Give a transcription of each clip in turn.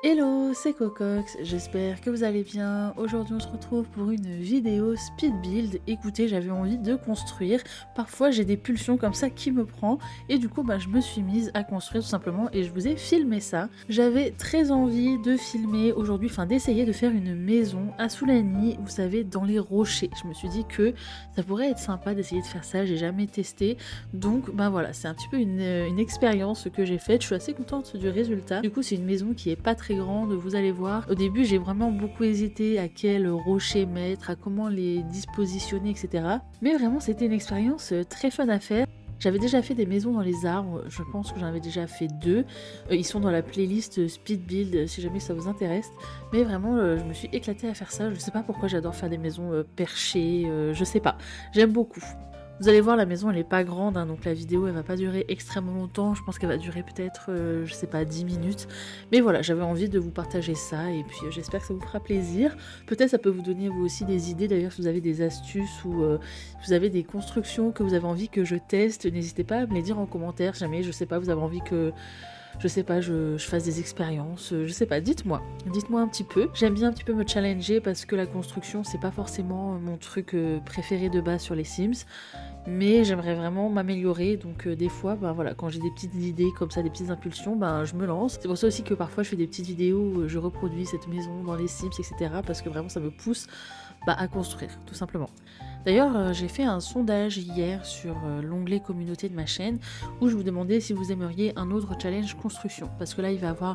Hello, c'est Cocox, j'espère que vous allez bien. Aujourd'hui on se retrouve pour une vidéo speed build. Écoutez, j'avais envie de construire. Parfois j'ai des pulsions comme ça qui me prend et du coup je me suis mise à construire tout simplement et je vous ai filmé ça. J'avais très envie de filmer aujourd'hui, d'essayer de faire une maison à Soulani, vous savez, dans les rochers. Je me suis dit que ça pourrait être sympa d'essayer de faire ça, j'ai jamais testé. Donc voilà, c'est un petit peu une expérience que j'ai faite. Je suis assez contente du résultat. Du coup c'est une maison qui est pas très grande, vous allez voir. Au début j'ai vraiment beaucoup hésité à quel rocher mettre, à comment les dispositionner, etc. Mais vraiment c'était une expérience très fun à faire. J'avais déjà fait des maisons dans les arbres, je pense que j'en avais déjà fait deux. Ils sont dans la playlist Speed Build si jamais ça vous intéresse. Mais vraiment je me suis éclatée à faire ça. Je sais pas pourquoi j'adore faire des maisons perchées, je sais pas. J'aime beaucoup. Vous allez voir, la maison elle est pas grande, hein, donc la vidéo elle va pas durer extrêmement longtemps, je pense qu'elle va durer peut-être, je sais pas, 10 minutes. Mais voilà, j'avais envie de vous partager ça et puis j'espère que ça vous fera plaisir. Peut-être ça peut vous donner vous aussi des idées, d'ailleurs si vous avez des astuces ou vous avez des constructions que vous avez envie que je teste, n'hésitez pas à me les dire en commentaire, si jamais, je sais pas, vous avez envie que... Je sais pas, je fasse des expériences, je sais pas, dites-moi un petit peu. J'aime bien un petit peu me challenger parce que la construction c'est pas forcément mon truc préféré de base sur les Sims, mais j'aimerais vraiment m'améliorer, donc des fois voilà, quand j'ai des petites idées comme ça, des petites impulsions, je me lance. C'est pour ça aussi que parfois je fais des petites vidéos où je reproduis cette maison dans les Sims, etc. parce que vraiment ça me pousse à construire, tout simplement. D'ailleurs, j'ai fait un sondage hier sur l'onglet communauté de ma chaîne où je vous demandais si vous aimeriez un autre challenge construction. Parce que là, il va y avoir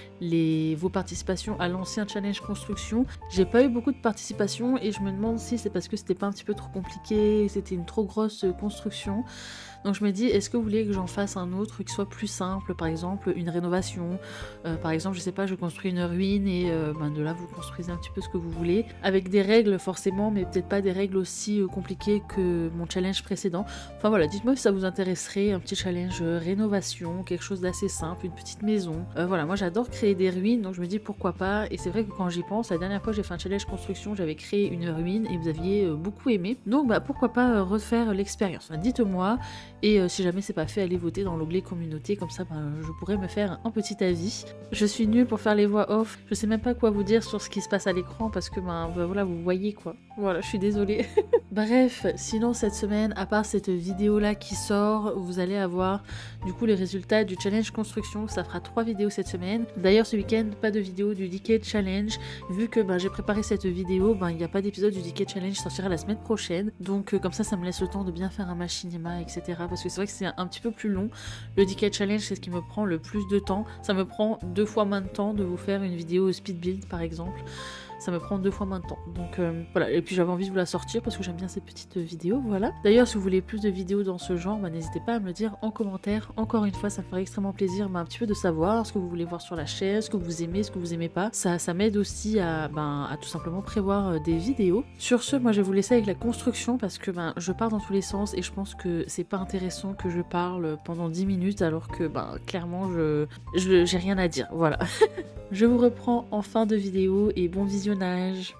vos participations à l'ancien challenge construction. J'ai pas eu beaucoup de participation et je me demande si c'est parce que c'était pas un petit peu trop compliqué, c'était une trop grosse construction. Donc je me dis, est-ce que vous voulez que j'en fasse un autre qui soit plus simple, par exemple une rénovation, par exemple je sais pas, je construis une ruine et de là vous construisez un petit peu ce que vous voulez, avec des règles forcément, mais peut-être pas des règles aussi compliquées que mon challenge précédent. Enfin voilà, dites-moi si ça vous intéresserait, un petit challenge rénovation, quelque chose d'assez simple, une petite maison. Voilà, moi j'adore créer des ruines, donc je me dis pourquoi pas, et c'est vrai que quand j'y pense, la dernière fois que j'ai fait un challenge construction, j'avais créé une ruine et vous aviez beaucoup aimé, donc pourquoi pas refaire l'expérience. Enfin, dites-moi. Et si jamais c'est pas fait, allez voter dans l'onglet communauté, comme ça je pourrais me faire un petit avis. Je suis nulle pour faire les voix off, je sais même pas quoi vous dire sur ce qui se passe à l'écran parce que voilà, vous voyez quoi. Voilà, je suis désolée. Bref, sinon cette semaine, à part cette vidéo là qui sort, vous allez avoir du coup les résultats du challenge construction. Ça fera 3 vidéos cette semaine. D'ailleurs ce week-end, pas de vidéo du Decade Challenge. Vu que j'ai préparé cette vidéo, il n'y a pas d'épisode du Decade Challenge, ça sortira la semaine prochaine. Donc comme ça me laisse le temps de bien faire un machinima, etc. Parce que c'est vrai que c'est un petit peu plus long. Le Decade Challenge, c'est ce qui me prend le plus de temps. Ça me prend 2 fois moins de temps de vous faire une vidéo speed build par exemple. Ça me prend 2 fois moins de temps. Donc voilà, et puis j'avais envie de vous la sortir parce que j'aime bien ces petites vidéos, voilà. D'ailleurs, si vous voulez plus de vidéos dans ce genre, n'hésitez pas à me le dire en commentaire. Encore une fois, ça me ferait extrêmement plaisir un petit peu de savoir ce que vous voulez voir sur la chaîne, ce que vous aimez, ce que vous aimez pas. Ça m'aide aussi à tout simplement prévoir des vidéos. Sur ce, moi je vais vous laisser avec la construction parce que je pars dans tous les sens et je pense que c'est pas intéressant que je parle pendant 10 minutes alors que clairement j'ai rien à dire, voilà. Je vous reprends en fin de vidéo et bon visionnage.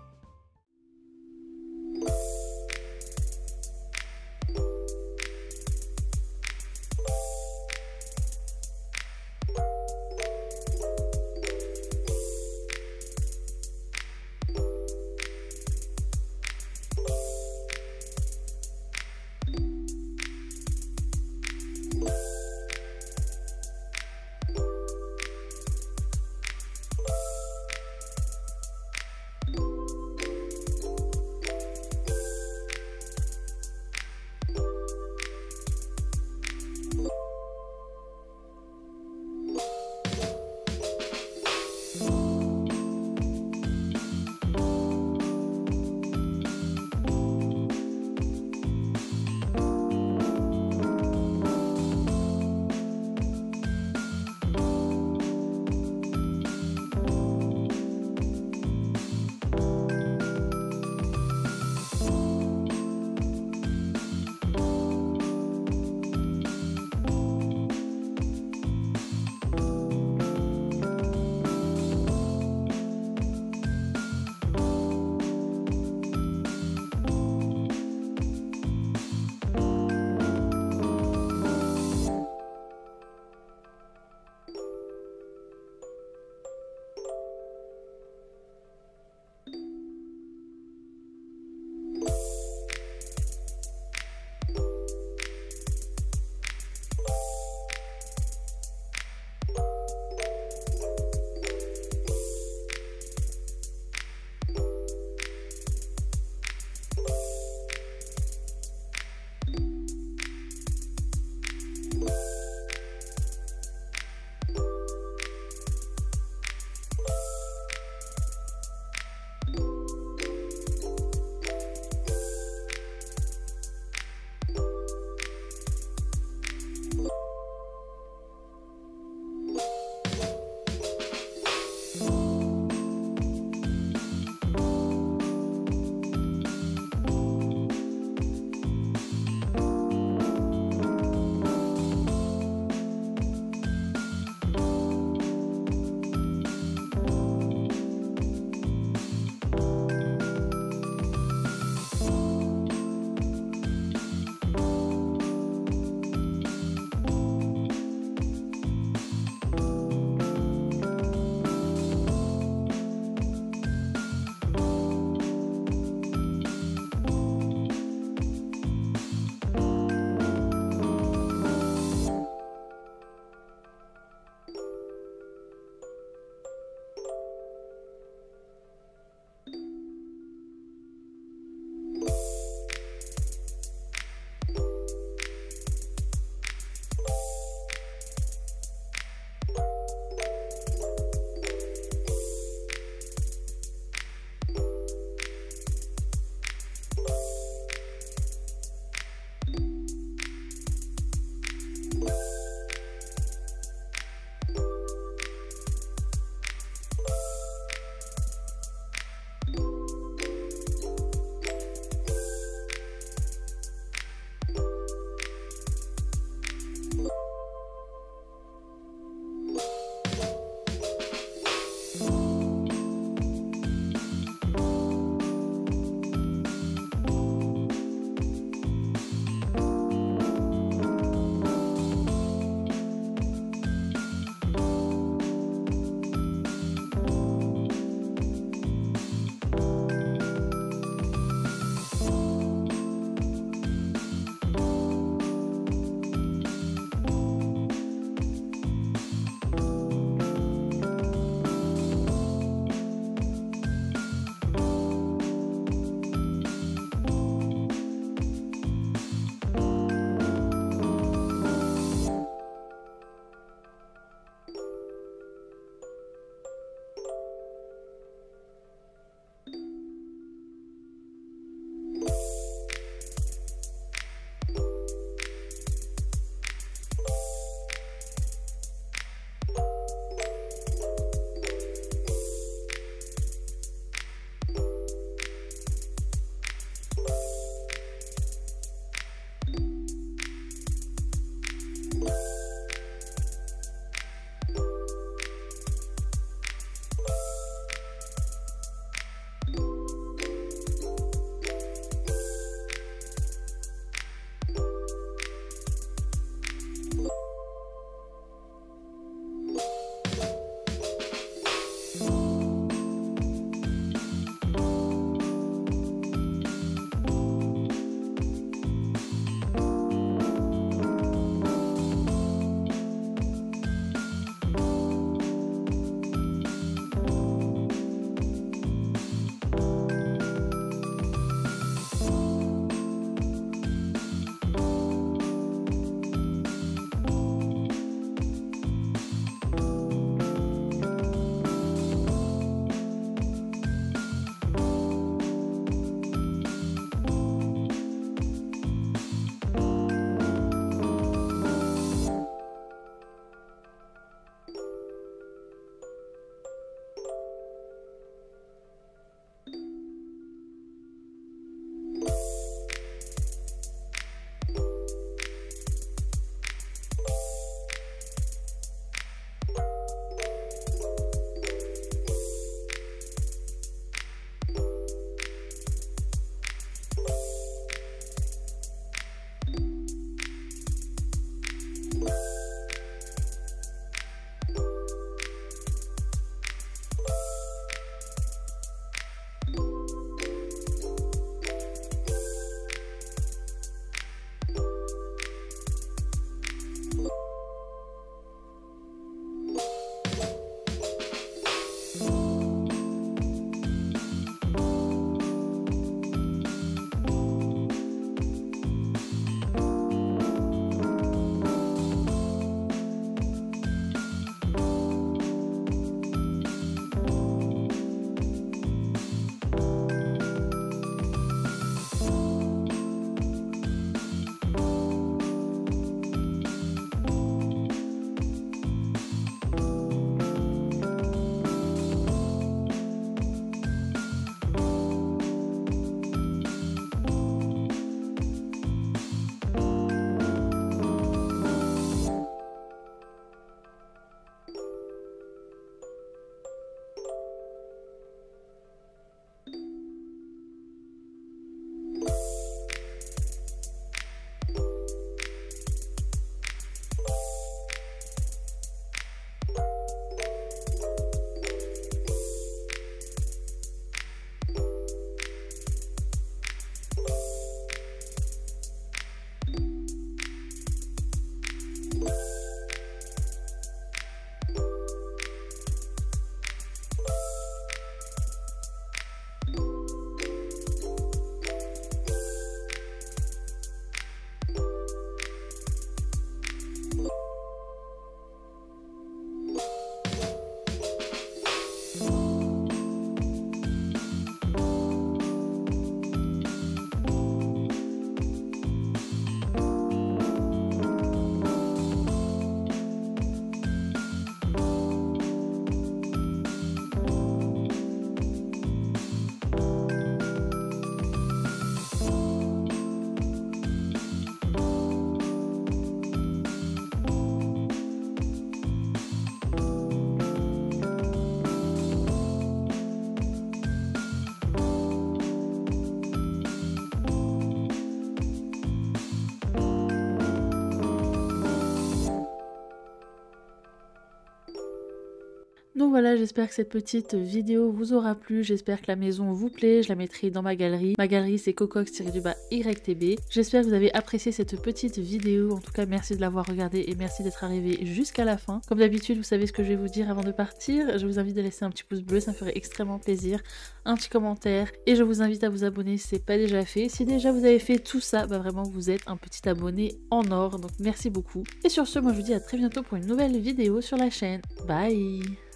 Donc voilà, j'espère que cette petite vidéo vous aura plu, j'espère que la maison vous plaît, je la mettrai dans ma galerie. Ma galerie c'est cocox-YTB. J'espère que vous avez apprécié cette petite vidéo, en tout cas merci de l'avoir regardée et merci d'être arrivé jusqu'à la fin. Comme d'habitude, vous savez ce que je vais vous dire avant de partir, je vous invite à laisser un petit pouce bleu, ça me ferait extrêmement plaisir, un petit commentaire et je vous invite à vous abonner si c'est pas déjà fait. Si déjà vous avez fait tout ça, bah vraiment vous êtes un petit abonné en or, donc merci beaucoup. Et sur ce, moi je vous dis à très bientôt pour une nouvelle vidéo sur la chaîne. Bye!